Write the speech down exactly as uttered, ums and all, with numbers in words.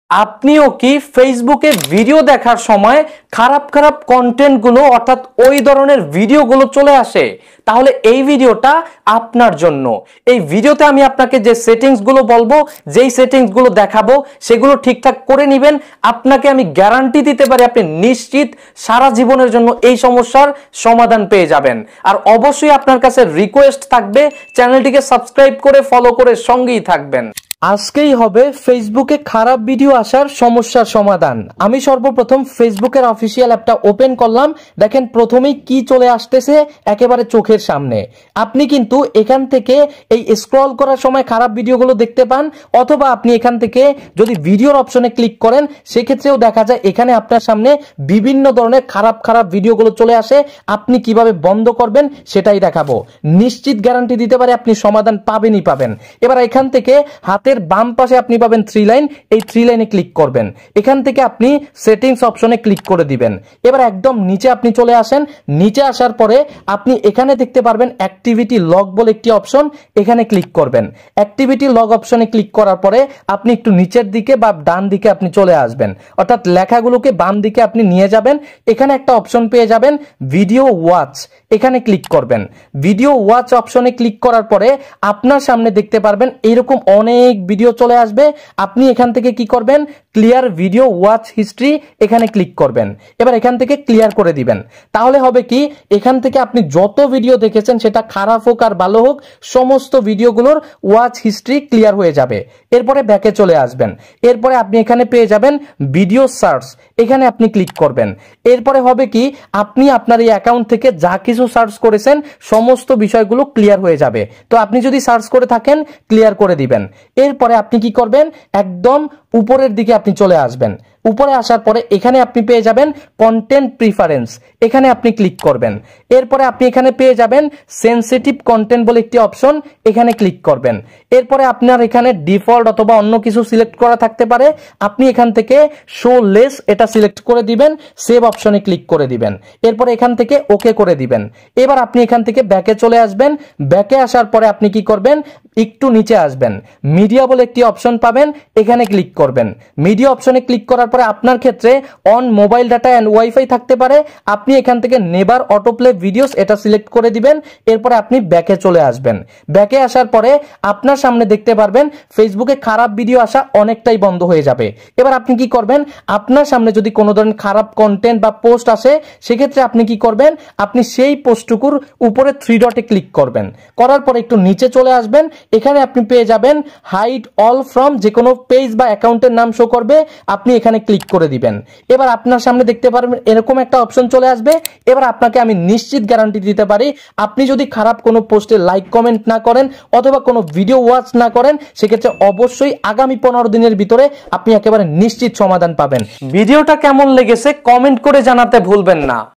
আপনিও কি ফেসবুকে ভিডিও দেখার সময় খারাপ খারাপ কন্টেন্টগুলো অর্থাৎ ওই ধরনের ভিডিওগুলো চলে আসে? তাহলে এই ভিডিওটা আপনার জন্য। এই ভিডিওতে আমি আপনাকে যে সেটিংসগুলো বলবো, যেই সেটিংসগুলো দেখাবো সেগুলো ঠিকঠাক করে নেবেন। আপনাকে আমি গ্যারান্টি দিতে পারি আপনি নিশ্চিত সারা জীবনের জন্য এই সমস্যার সমাধান পেয়ে যাবেন। আর অবশ্যই আপনার কাছে রিকোয়েস্ট থাকবে চ্যানেলটিকে সাবস্ক্রাইব করে ফলো করে সঙ্গেই থাকবেন। আজকেই হবে ফেসবুকে খারাপ ভিডিও আসার সমস্যার সমাধান। আমি সর্বপ্রথম ফেসবুকের অফিসিয়াল অ্যাপটা ওপেন করলাম। দেখেন প্রথমেই কি চলে আসতেছে একেবারে চোখের সামনে। আপনি কিন্তু এখান থেকে এই স্ক্রল করার সময় খারাপ ভিডিওগুলো দেখতে পান, অথবা আপনি এখান থেকে যদি ভিডিওর অপশনে ক্লিক করেন সেক্ষেত্রেও দেখা যায় এখানে আপনার সামনে বিভিন্ন ধরনের খারাপ খারাপ ভিডিওগুলো চলে আসে। আপনি কিভাবে বন্ধ করবেন সেটাই দেখাবো। নিশ্চিত গ্যারান্টি দিতে পারে আপনি সমাধান পাবেনই পাবেন। এবার এখান থেকে হাতে বাম পাশে আপনি পাবেন থ্রি লাইন, এই থ্রি লাইনে ক্লিক করবেন। এখান থেকে আপনি সেটিংস অপশনে ক্লিক করে দিবেন। এবার একদম নিচে আপনি চলে আসেন। নিচে আসার পরে আপনি এখানে দেখতে পারবেন অ্যাক্টিভিটি লগ বলে একটি অপশন, এখানে ক্লিক করবেন। অ্যাক্টিভিটি লগ অপশনে ক্লিক করার পরে আপনি একটু নিচের দিকে বা ডান দিকে আপনি চলে আসবেন, অর্থাৎ লেখাগুলোকে বাম দিকে আপনি নিয়ে যাবেন। এখানে একটা অপশন পেয়ে যাবেন ভিডিও ওয়াচ, এখানে ক্লিক করবেন। ভিডিও ওয়াচ অপশনে ক্লিক করার পরে আপনার সামনে দেখতে পারবেন এইরকম অনেক ভিডিও চলে আসবে। আপনি এখান থেকে কি করবেন, ক্লিয়ার ভিডিও ওয়াচ হিস্ট্রি এখানে ক্লিক করবেন। এবার এখান থেকে ক্লিয়ার করে দিবেন। তাহলে হবে কি, এখান থেকে আপনি যত ভিডিও দেখেছেন সেটা খারাপ হোক আর ভালো হোক সমস্ত ভিডিওগুলোর ওয়াচ হিস্ট্রি ক্লিয়ার হয়ে যাবে। এরপরে ব্যাকে চলে আসবেন। এরপরে আপনি এখানে পেয়ে যাবেন ভিডিও সার্চ, এখানে আপনি ক্লিক করবেন। এরপরে হবে কি, আপনি আপনার এই অ্যাকাউন্ট থেকে যা কিছু সার্চ করেছেন সমস্ত বিষয়গুলো ক্লিয়ার হয়ে যাবে। তো আপনি যদি সার্চ করে থাকেন ক্লিয়ার করে দিবেন। এরপরে আপনি কি করবেন, একদম উপরের দিকে আপনি চলে আসবেন। উপরে আসার পরে এখানে আপনি পেয়ে যাবেন কন্টেন্ট প্রিফারেন্স, এখানে আপনি ক্লিক করবেন। এরপরে আপনি এখানে পেয়ে যাবেন সেনসিটিভ কন্টেন্ট বলে একটি অপশন, এখানে ক্লিক করবেন। এরপরে আপনার এখানে ডিফল্ট অথবা অন্য কিছু সিলেক্ট করা থাকতে পারে, আপনি এখান থেকে শো লেস এটা সিলেক্ট করে দিবেন, সেভ অপশনে ক্লিক করে দিবেন। এরপরে এখান থেকে ওকে করে দিবেন। এবার আপনি এখান থেকে ব্যাকে চলে আসবেন। ব্যাকে আসার পরে আপনি কি করবেন, একটু নিচে আসবেন, মিডিয়া বলে একটি অপশন পাবেন, এখানে ক্লিক করবেন। মিডিয়া অপশনে ক্লিক করার পরে আপনার ক্ষেত্রে on mobile data and wifi থাকতে পারে, আপনি এখান থেকে নেভার অটোপ্লে ভিডিওস এটা সিলেক্ট করে দিবেন। এরপরে আপনি ব্যাকে চলে আসবেন। ব্যাকে আসার পরে আপনার সামনে দেখতে পারবেন ফেসবুকে খারাপ ভিডিও আসা অনেকটাই বন্ধ হয়ে যাবে। এবার আপনি কি করবেন, আপনার সামনে যদি কোনো ধরনের খারাপ কন্টেন্ট বা পোস্ট আসে সেক্ষেত্রে আপনি কি করবেন, আপনি সেই পোস্টটুকুর উপরে থ্রি ডটে ক্লিক করবেন। করার পরে একটু নিচে চলে আসবেন। এখানে আপনি পেয়ে যাবেন হাইড অল ফ্রম, যে কোনো পেজ বা অ্যাকাউন্টের নাম শো করবে, আপনি এখানে ক্লিক করে দিবেন। এবার আপনার সামনে দেখতে পারবেন এরকম একটা অপশন চলে আসবে। এবার আপনাকে আমি নিশ্চিত গ্যারান্টি দিতে পারি আপনি যদি খারাপ কোনো পোস্টে লাইক কমেন্ট না করেন অথবা কোনো ভিডিও ওয়াচ না করেন সেক্ষেত্রে অবশ্যই আগামী পনেরো দিনের ভিতরে আপনি একেবারে নিশ্চিত সমাধান পাবেন। ভিডিওটা কেমন লেগেছে কমেন্ট করে জানাতে ভুলবেন না।